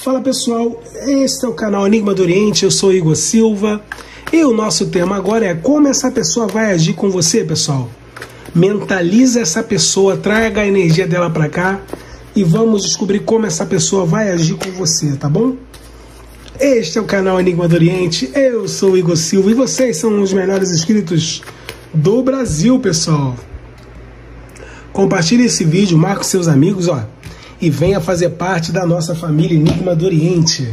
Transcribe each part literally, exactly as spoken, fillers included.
Fala pessoal, este é o canal Enigma do Oriente, eu sou Igor Silva e o nosso tema agora é como essa pessoa vai agir com você, pessoal. Mentaliza essa pessoa, traga a energia dela para cá e vamos descobrir como essa pessoa vai agir com você, tá bom? Este é o canal Enigma do Oriente, eu sou o Igor Silva e vocês são os melhores inscritos do Brasil, pessoal. Compartilhe esse vídeo, marque seus amigos, ó, e venha fazer parte da nossa família Enigma do Oriente.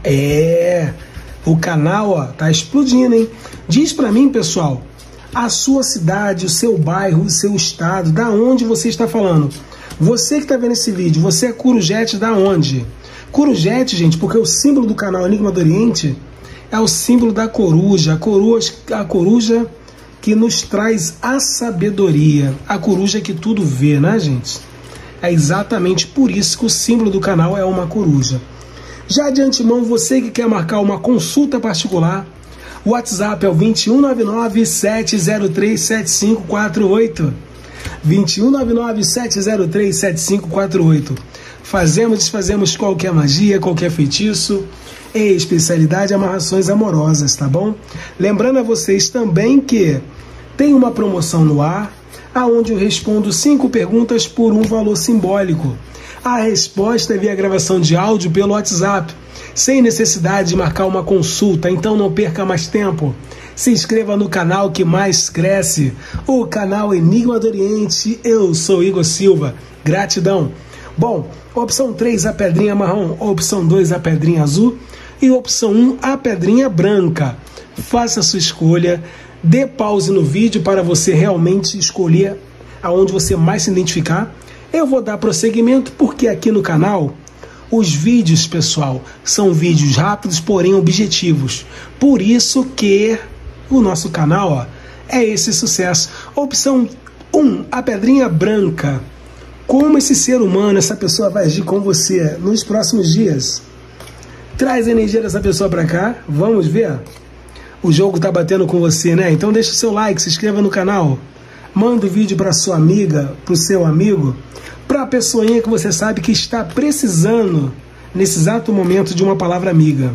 É, o canal, ó, tá explodindo, hein? Diz pra mim, pessoal, a sua cidade, o seu bairro, o seu estado, da onde você está falando. Você que tá vendo esse vídeo, você é Corujete da onde? Corujete, gente, porque o símbolo do canal Enigma do Oriente é o símbolo da coruja, a coruja, a coruja que nos traz a sabedoria, a coruja que tudo vê, né, gente? É exatamente por isso que o símbolo do canal é uma coruja. Já de antemão, você que quer marcar uma consulta particular, o WhatsApp é o dois um nove nove, sete zero três, sete cinco quatro oito. dois um nove nove, sete zero três, sete cinco quatro oito. Fazemos, desfazemos qualquer magia, qualquer feitiço, e especialidade amarrações amorosas, tá bom? Lembrando a vocês também que tem uma promoção no ar, aonde eu respondo cinco perguntas por um valor simbólico. A resposta é via gravação de áudio pelo WhatsApp, sem necessidade de marcar uma consulta, então não perca mais tempo. Se inscreva no canal que mais cresce, o canal Enigma do Oriente. Eu sou Igor Silva, gratidão. Bom, opção três, a pedrinha marrom, opção dois, a pedrinha azul e opção um, a pedrinha branca. Faça a sua escolha, dê pause no vídeo para você realmente escolher aonde você mais se identificar. Eu vou dar prosseguimento porque aqui no canal os vídeos, pessoal, são vídeos rápidos, porém objetivos. Por isso que o nosso canal, ó, é esse sucesso. Opção um, a pedrinha branca. Como esse ser humano, essa pessoa vai agir com você nos próximos dias? Traz a energia dessa pessoa para cá, vamos ver? O jogo tá batendo com você, né? Então deixa o seu like, se inscreva no canal. Manda o vídeo para sua amiga, para o seu amigo, para a pessoinha que você sabe que está precisando, nesse exato momento, de uma palavra amiga.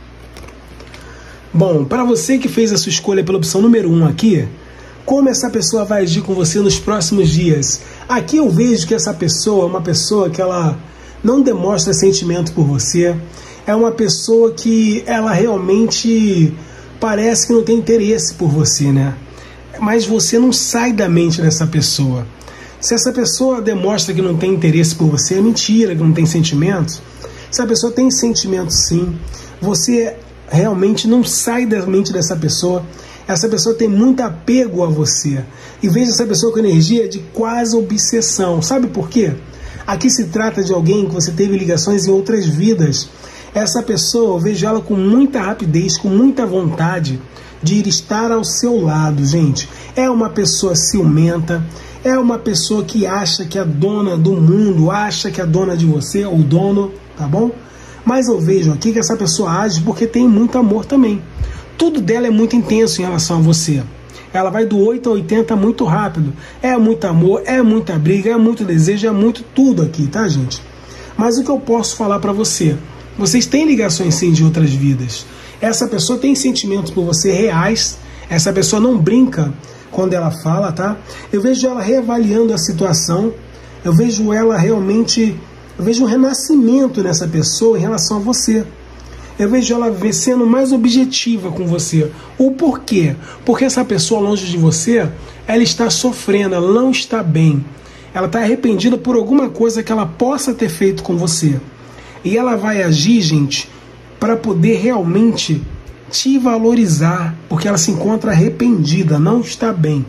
Bom, para você que fez a sua escolha pela opção número um aqui, como essa pessoa vai agir com você nos próximos dias? Aqui eu vejo que essa pessoa é uma pessoa que ela não demonstra sentimento por você, é uma pessoa que ela realmente parece que não tem interesse por você, né? Mas você não sai da mente dessa pessoa. Se essa pessoa demonstra que não tem interesse por você, é mentira, que não tem sentimentos. Se a pessoa tem sentimento sim, você realmente não sai da mente dessa pessoa. Essa pessoa tem muito apego a você. E veja essa pessoa com energia de quase obsessão. Sabe por quê? Aqui se trata de alguém que você teve ligações em outras vidas. Essa pessoa, eu vejo ela com muita rapidez, com muita vontade de ir estar ao seu lado, gente. É uma pessoa ciumenta, é uma pessoa que acha que é dona do mundo, acha que é dona de você, ou dono, tá bom? Mas eu vejo aqui que essa pessoa age porque tem muito amor também. Tudo dela é muito intenso em relação a você. Ela vai do oito a oitenta muito rápido. É muito amor, é muita briga, é muito desejo, é muito tudo aqui, tá, gente? Mas o que eu posso falar pra você? Vocês têm ligações sim de outras vidas. Essa pessoa tem sentimentos por você reais. Essa pessoa não brinca quando ela fala, tá? Eu vejo ela reavaliando a situação. Eu vejo ela realmente... Eu vejo um renascimento nessa pessoa em relação a você. Eu vejo ela sendo mais objetiva com você. O porquê? Porque essa pessoa longe de você, ela está sofrendo, ela não está bem. Ela está arrependida por alguma coisa que ela possa ter feito com você. E ela vai agir, gente, para poder realmente te valorizar, porque ela se encontra arrependida, não está bem.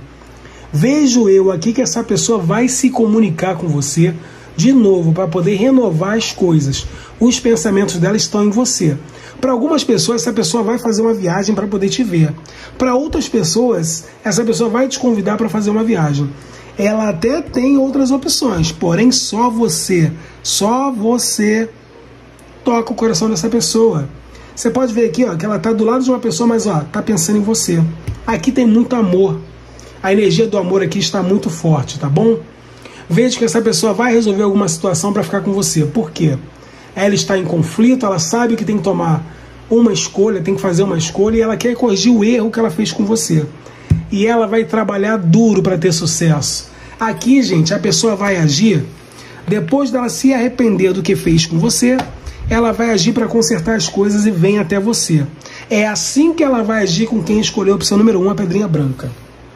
Vejo eu aqui que essa pessoa vai se comunicar com você de novo, para poder renovar as coisas. Os pensamentos dela estão em você. Para algumas pessoas, essa pessoa vai fazer uma viagem para poder te ver. Para outras pessoas, essa pessoa vai te convidar para fazer uma viagem. Ela até tem outras opções, porém só você, só você toca o coração dessa pessoa. Você pode ver aqui, ó, que ela está do lado de uma pessoa, mas ó, tá pensando em você. Aqui tem muito amor. A energia do amor aqui está muito forte, tá bom? Veja que essa pessoa vai resolver alguma situação para ficar com você. Por quê? ela está em conflito, ela sabe que tem que tomar uma escolha, tem que fazer uma escolha, e ela quer corrigir o erro que ela fez com você. E ela vai trabalhar duro para ter sucesso. Aqui, gente, a pessoa vai agir, depois dela se arrepender do que fez com você, ela vai agir para consertar as coisas e vem até você. É assim que ela vai agir com quem escolheu a opção número um, a pedrinha branca.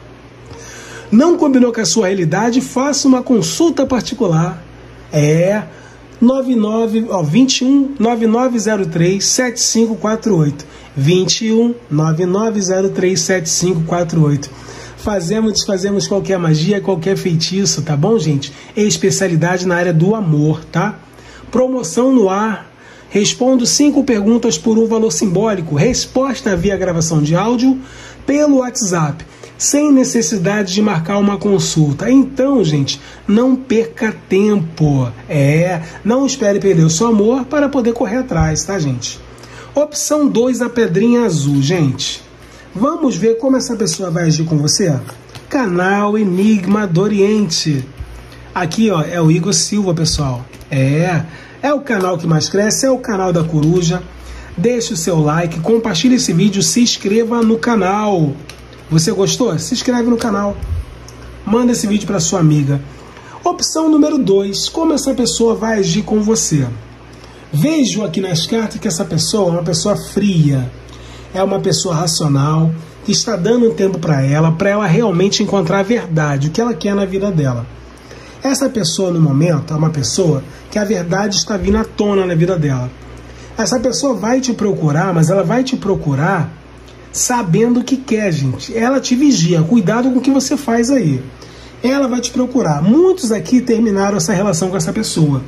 Não combinou com a sua realidade? Faça uma consulta particular. É nove nove, ó, vinte e um, nove nove zero três, sete cinco quatro oito. vinte e um, nove nove zero três, sete cinco quatro oito. Fazemos, desfazemos qualquer magia, qualquer feitiço, tá bom, gente? É especialidade na área do amor, tá? Promoção no ar. Respondo cinco perguntas por um valor simbólico. Resposta via gravação de áudio pelo WhatsApp, sem necessidade de marcar uma consulta. Então, gente, não perca tempo. É, não espere perder o seu amor para poder correr atrás, tá, gente? Opção dois, a pedrinha azul, gente. Vamos ver como essa pessoa vai agir com você? Canal Enigma do Oriente. Aqui, ó, é o Igor Silva, pessoal. É, é o canal que mais cresce, é o canal da Coruja. Deixe o seu like, compartilhe esse vídeo, se inscreva no canal. Você gostou? Se inscreve no canal. Manda esse vídeo para sua amiga. Opção número dois. Como essa pessoa vai agir com você? Vejo aqui nas cartas que essa pessoa é uma pessoa fria. É uma pessoa racional, que está dando um tempo para ela, para ela realmente encontrar a verdade, o que ela quer na vida dela. Essa pessoa, no momento, é uma pessoa que a verdade está vindo à tona na vida dela. Essa pessoa vai te procurar, mas ela vai te procurar sabendo o que quer, gente. Ela te vigia, cuidado com o que você faz aí. Ela vai te procurar. Muitos aqui terminaram essa relação com essa pessoa.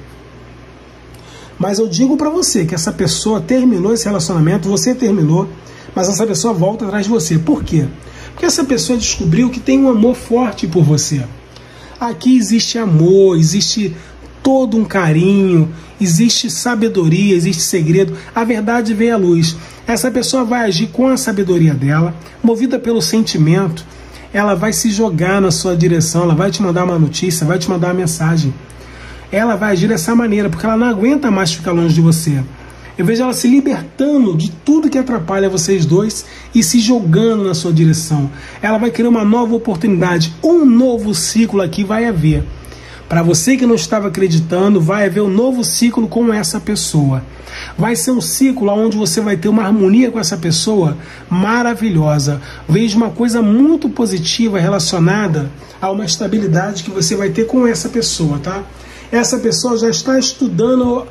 Mas eu digo para você que essa pessoa terminou esse relacionamento, você terminou, mas essa pessoa volta atrás de você. Por quê? Porque essa pessoa descobriu que tem um amor forte por você. Aqui existe amor, existe todo um carinho, existe sabedoria, existe segredo. A verdade veio à luz. Essa pessoa vai agir com a sabedoria dela, movida pelo sentimento. Ela vai se jogar na sua direção, ela vai te mandar uma notícia, vai te mandar uma mensagem. Ela vai agir dessa maneira, porque ela não aguenta mais ficar longe de você. Eu vejo ela se libertando de tudo que atrapalha vocês dois e se jogando na sua direção. Ela vai querer uma nova oportunidade, um novo ciclo aqui vai haver. Para você que não estava acreditando, vai haver um novo ciclo com essa pessoa. Vai ser um ciclo onde você vai ter uma harmonia com essa pessoa maravilhosa. Vejo uma coisa muito positiva relacionada a uma estabilidade que você vai ter com essa pessoa, tá? Essa pessoa já está estudando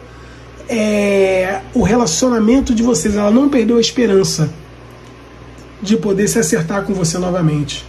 é, o relacionamento de vocês. Ela não perdeu a esperança de poder se acertar com você novamente.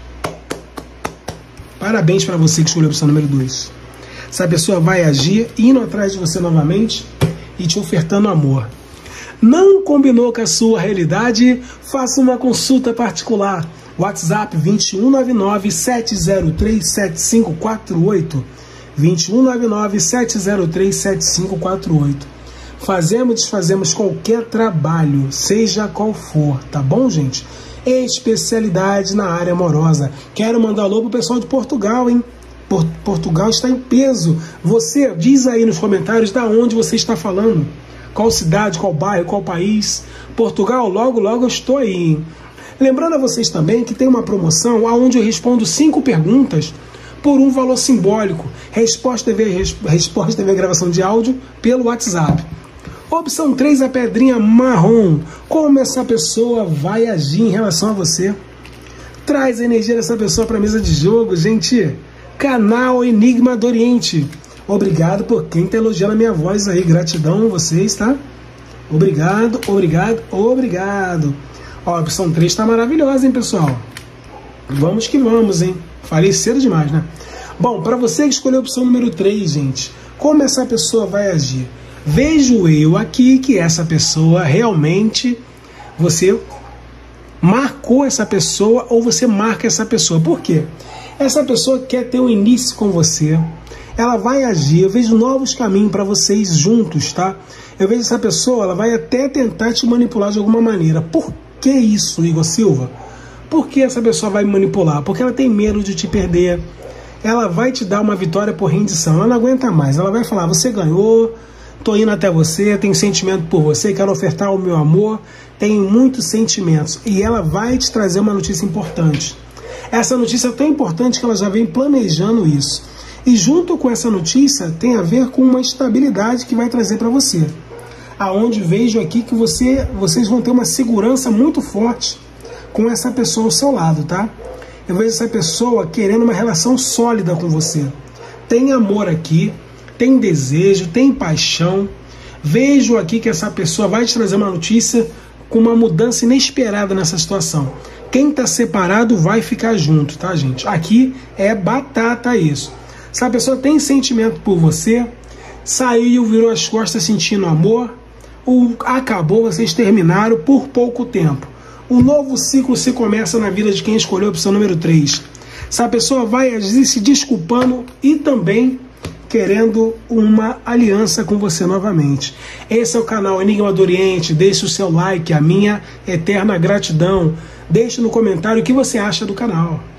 Parabéns para você que escolheu a opção número dois. Essa pessoa vai agir indo atrás de você novamente e te ofertando amor. Não combinou com a sua realidade? Faça uma consulta particular. WhatsApp vinte e um, nove nove, sete zero três, sete cinco quatro oito. vinte e um, nove nove, sete zero três, sete cinco quatro oito. Fazemos, desfazemos qualquer trabalho, seja qual for, tá bom, gente? Especialidade na área amorosa. Quero mandar alô pro pessoal de Portugal, hein? Portugal está em peso. Você diz aí nos comentários da onde você está falando. Qual cidade, qual bairro, qual país. Portugal, logo, logo eu estou aí, hein? Lembrando a vocês também que tem uma promoção onde eu respondo cinco perguntas por um valor simbólico. Resposta via, resposta via gravação de áudio pelo WhatsApp. Opção três, a pedrinha marrom. Como essa pessoa vai agir em relação a você? Traz a energia dessa pessoa para a mesa de jogo, gente. Canal Enigma do Oriente. Obrigado por quem está elogiando a minha voz aí. Gratidão a vocês, tá? Obrigado, obrigado, obrigado. Ó, a opção três está maravilhosa, hein, pessoal? Vamos que vamos, hein? Falei cedo demais, né? Bom, para você que escolheu a opção número três, gente, como essa pessoa vai agir? Vejo eu aqui que essa pessoa realmente, você marcou essa pessoa ou você marca essa pessoa. Por quê? Essa pessoa quer ter um início com você, ela vai agir, eu vejo novos caminhos para vocês juntos, tá? Eu vejo essa pessoa, ela vai até tentar te manipular de alguma maneira. Por que isso, Igor Silva? Por que essa pessoa vai me manipular? Porque ela tem medo de te perder. Ela vai te dar uma vitória por rendição. Ela não aguenta mais. Ela vai falar, você ganhou, tô indo até você, tenho sentimento por você, quero ofertar o meu amor, tenho muitos sentimentos. E ela vai te trazer uma notícia importante. Essa notícia é tão importante que ela já vem planejando isso. E junto com essa notícia tem a ver com uma estabilidade que vai trazer para você. Aonde vejo aqui que você, vocês vão ter uma segurança muito forte com essa pessoa ao seu lado, tá? Eu vejo essa pessoa querendo uma relação sólida com você. Tem amor aqui, tem desejo, tem paixão. Vejo aqui que essa pessoa vai te trazer uma notícia com uma mudança inesperada nessa situação. Quem está separado vai ficar junto, tá, gente? Aqui é batata isso. Se a pessoa tem sentimento por você, saiu, virou as costas sentindo amor, ou acabou, vocês terminaram por pouco tempo. O novo ciclo se começa na vida de quem escolheu a opção número três. Essa pessoa vai agir se desculpando e também querendo uma aliança com você novamente. Esse é o canal Enigma do Oriente. Deixe o seu like, a minha eterna gratidão. Deixe no comentário o que você acha do canal.